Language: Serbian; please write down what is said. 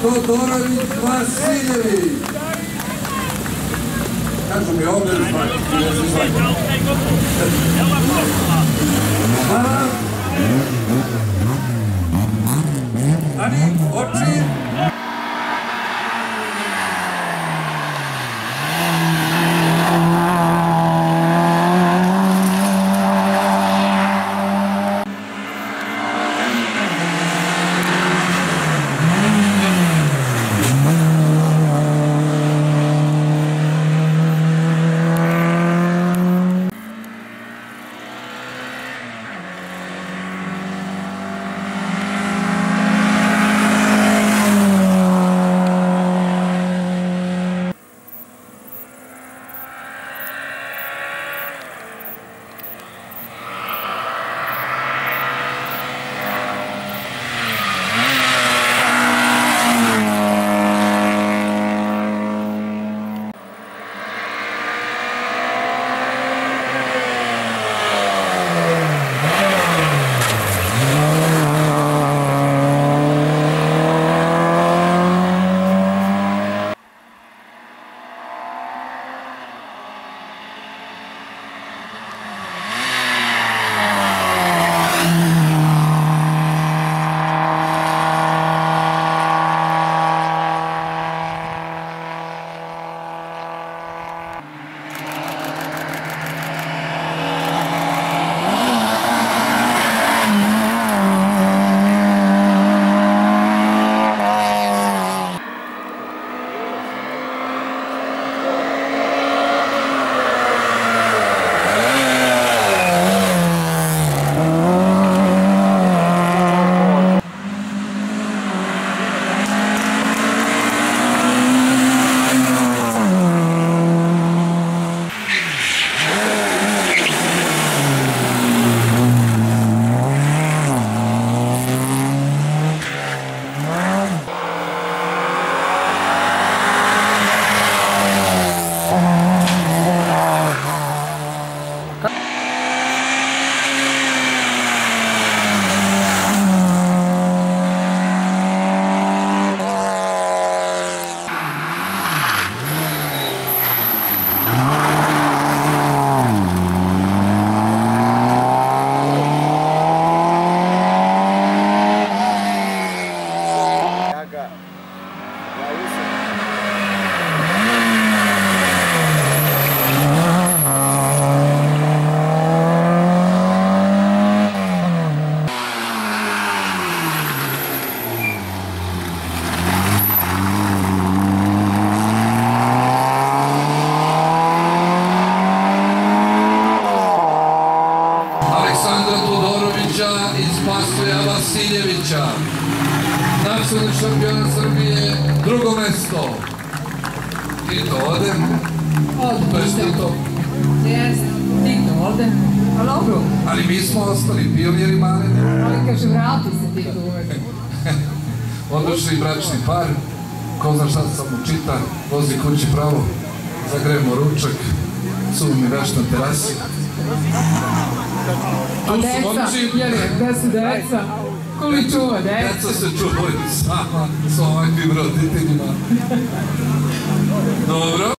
Todorović Vasiljević. Kažu mi ovdje zvanje. Hvala. Ani, oči. Vasiljevića, nacionalni šampion Srbije, drugo mesto. Tito ode? To je Tito. Jeste, Tito ode. Ali dobro. Ali mi smo ostali, pionjeri mali. Ali kaže, vrati se Tito uvek. Odlični bračni par. Ko zna šta sam mu čita, vozi kući pravo, zagrejemo ručak, cumi daš na terasi. A deca, gde su deca? Ko li čuva deca? Deca se čuvaju sama s ovakvim roditeljima. Dobro.